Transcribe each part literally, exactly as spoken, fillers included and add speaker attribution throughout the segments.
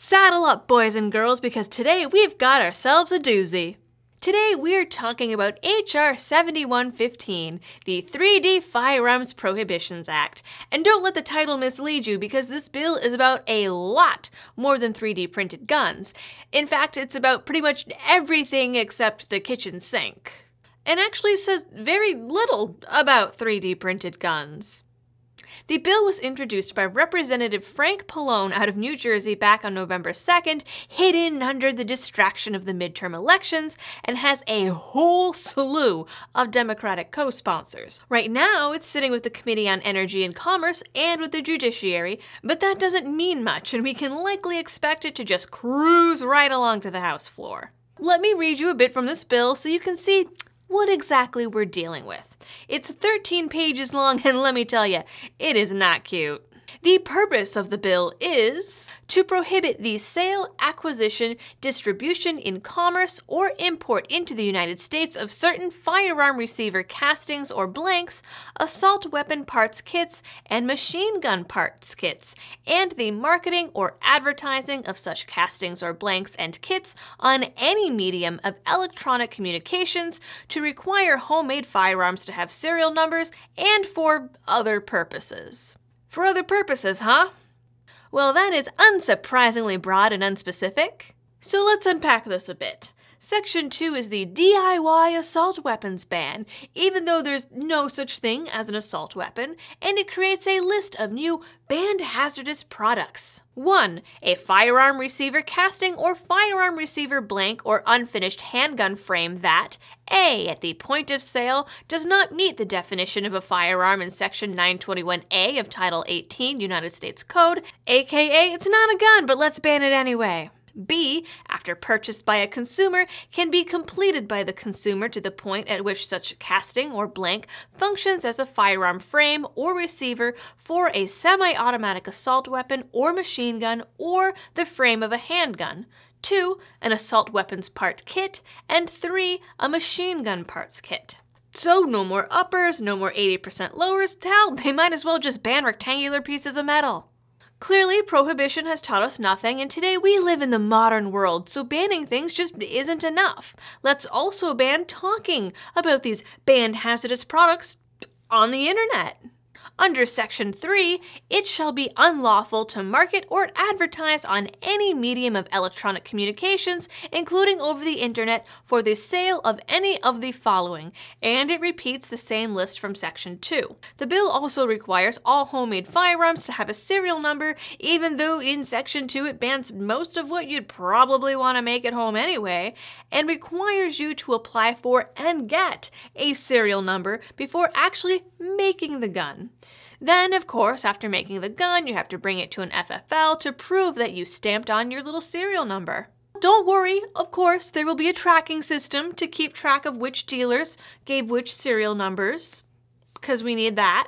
Speaker 1: Saddle up, boys and girls, because today we've got ourselves a doozy. Today we're talking about H R seventy-one fifteen, the three D Firearms Prohibitions Act. And don't let the title mislead you, because this bill is about a lot more than three D printed guns. In fact, it's about pretty much everything except the kitchen sink. And actually says very little about three D printed guns. The bill was introduced by Representative Frank Pallone out of New Jersey back on November second, hidden under the distraction of the midterm elections, and has a whole slew of Democratic co-sponsors. Right now, it's sitting with the Committee on Energy and Commerce and with the Judiciary, but that doesn't mean much, and we can likely expect it to just cruise right along to the House floor. Let me read you a bit from this bill so you can see what exactly we're dealing with. It's thirteen pages long, and let me tell you, it is not cute. The purpose of the bill is to prohibit the sale, acquisition, distribution in commerce, or import into the United States of certain firearm receiver castings or blanks, assault weapon parts kits, and machine gun parts kits, and the marketing or advertising of such castings or blanks and kits on any medium of electronic communications, to require homemade firearms to have serial numbers, and for other purposes. For other purposes, huh? Well, that is unsurprisingly broad and unspecific. So let's unpack this a bit. Section two is the D I Y assault weapons ban, even though there's no such thing as an assault weapon, and it creates a list of new banned hazardous products. one. A firearm receiver casting or firearm receiver blank or unfinished handgun frame that A. At the point of sale does not meet the definition of a firearm in Section nine twenty-one A of Title eighteen United States Code, aka it's not a gun, but let's ban it anyway. B. After purchased by a consumer, can be completed by the consumer to the point at which such casting or blank functions as a firearm frame or receiver for a semi-automatic assault weapon or machine gun or the frame of a handgun. two. An assault weapons part kit. And three. A machine gun parts kit. So no more uppers, no more eighty percent lowers. Hell, they might as well just ban rectangular pieces of metal. Clearly, prohibition has taught us nothing, and today we live in the modern world, so banning things just isn't enough. Let's also ban talking about these banned hazardous products on the internet. Under Section three, it shall be unlawful to market or advertise on any medium of electronic communications, including over the internet, for the sale of any of the following, and it repeats the same list from Section two. The bill also requires all homemade firearms to have a serial number, even though in Section two it bans most of what you'd probably want to make at home anyway, and requires you to apply for and get a serial number before actually making the gun. Then, of course, after making the gun, you have to bring it to an F F L to prove that you stamped on your little serial number. Don't worry, of course, there will be a tracking system to keep track of which dealers gave which serial numbers, because we need that.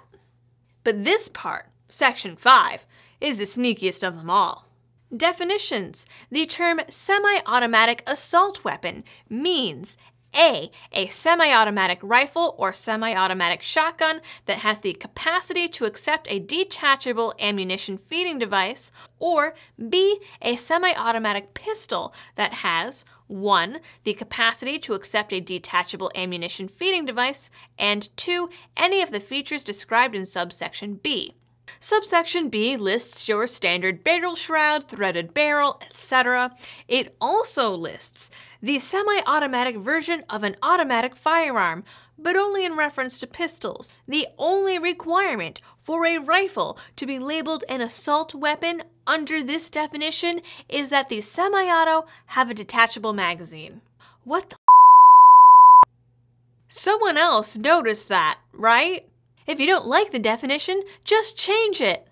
Speaker 1: But this part, Section five, is the sneakiest of them all. Definitions. The term semi-automatic assault weapon means A. A semi-automatic rifle or semi-automatic shotgun that has the capacity to accept a detachable ammunition feeding device, or B. A semi-automatic pistol that has one. The capacity to accept a detachable ammunition feeding device, and two. Any of the features described in subsection B. Subsection B lists your standard barrel shroud, threaded barrel, et cetera. It also lists the semi-automatic version of an automatic firearm, but only in reference to pistols. The only requirement for a rifle to be labeled an assault weapon under this definition is that the semi-auto have a detachable magazine. What the f***? Someone else noticed that, right? If you don't like the definition, just change it.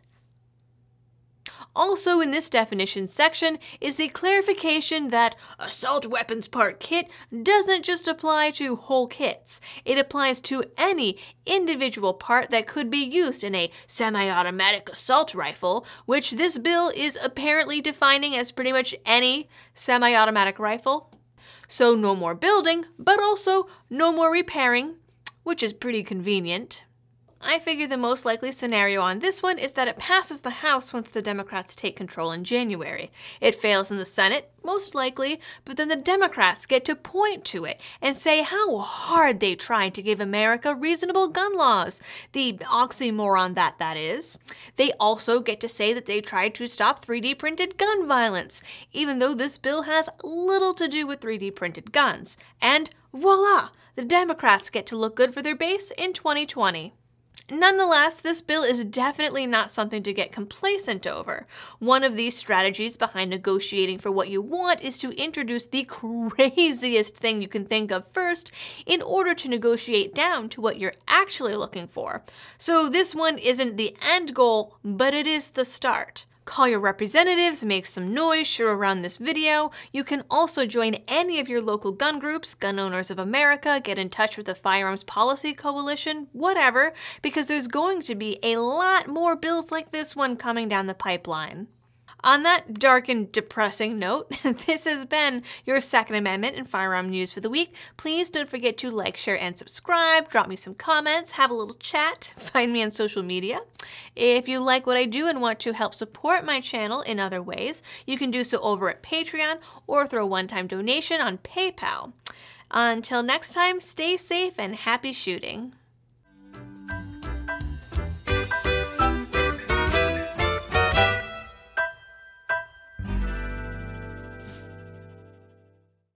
Speaker 1: Also in this definition section is the clarification that assault weapons part kit doesn't just apply to whole kits. It applies to any individual part that could be used in a semi-automatic assault rifle, which this bill is apparently defining as pretty much any semi-automatic rifle. So no more building, but also no more repairing, which is pretty convenient. I figure the most likely scenario on this one is that it passes the House once the Democrats take control in January. It fails in the Senate, most likely, but then the Democrats get to point to it and say how hard they tried to give America reasonable gun laws. The oxymoron that that is. They also get to say that they tried to stop three D printed gun violence, even though this bill has little to do with three D printed guns. And voila! The Democrats get to look good for their base in twenty twenty. Nonetheless, this bill is definitely not something to get complacent over. One of these strategies behind negotiating for what you want is to introduce the craziest thing you can think of first in order to negotiate down to what you're actually looking for. So this one isn't the end goal, but it is the start. Call your representatives, make some noise, share around this video. You can also join any of your local gun groups, Gun Owners of America, get in touch with the Firearms Policy Coalition, whatever, because there's going to be a lot more bills like this one coming down the pipeline. On that dark and depressing note, this has been your Second Amendment and Firearm News for the week. Please don't forget to like, share, and subscribe. Drop me some comments, have a little chat, find me on social media. If you like what I do and want to help support my channel in other ways, you can do so over at Patreon or through a one-time donation on PayPal. Until next time, stay safe and happy shooting.